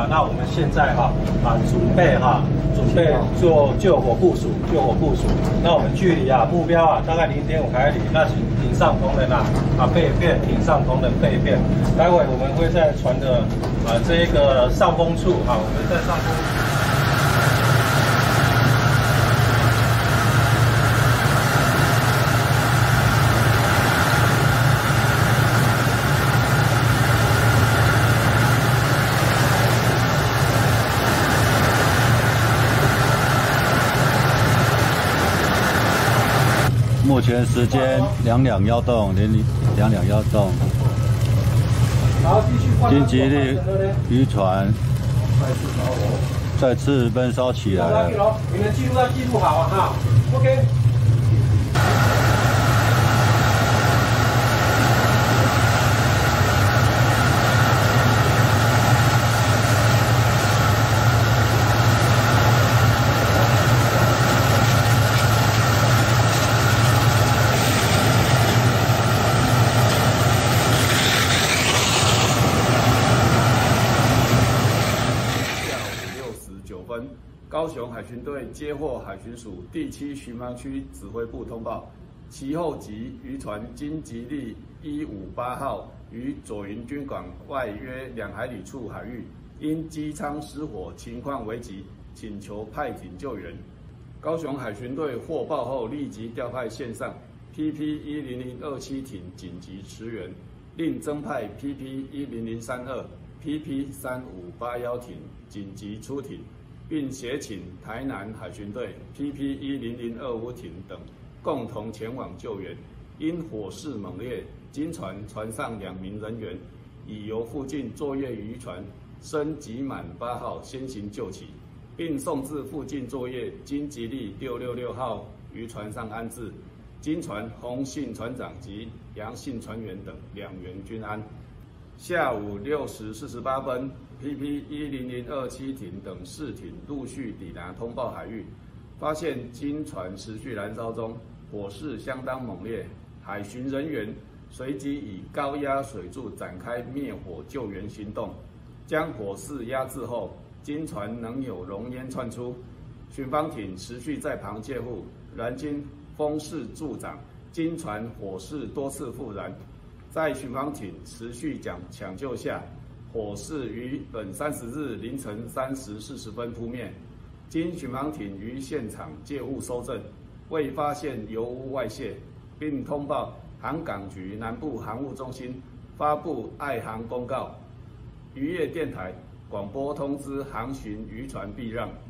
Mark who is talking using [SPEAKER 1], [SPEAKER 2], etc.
[SPEAKER 1] 那我们现在准备做救火部署。那我们距离目标大概0.5海里，那请艇上同仁备片，艇上同仁备片。待会我们会在船的这一个上风处我们在上风处。
[SPEAKER 2] 目前时间2两要动，2两要动。金吉利渔船再次闷烧起来了。
[SPEAKER 1] 你们记录要记录好OK。
[SPEAKER 3] 高雄海巡队接获海巡署第7巡防区指挥部通报，其后级渔船金吉利158号于左营军港外约2海里处海域，因机舱失火情况危急，请求派艇救援。高雄海巡队获报后立即调派线上 PP10027艇紧急驰援，另增派 PP10032、PP3581艇紧急出艇。 并协请台南海巡队 PP10025艇等共同前往救援。因火势猛烈，经船上2名人员已由附近作业渔船升级满8号先行救起，并送至附近作业金吉利666号渔船上安置。经船洪姓船长及杨姓船员等2员均安。下午6时48分。 PP10027艇等4艇陆续抵达通报海域，发现经船持续燃烧中，火势相当猛烈。海巡人员随即以高压水柱展开灭火救援行动，将火势压制后，经船仍有浓烟窜出，巡防艇持续在旁戒护，然经风势助长，经船火势多次复燃，在巡防艇持续抢救下。 火势于本30日凌晨3时40分扑灭，经巡防艇于现场借物搜证，未发现油污外泄，并通报航港局南部航务中心发布爱航公告，渔业电台广播通知航巡渔船避让。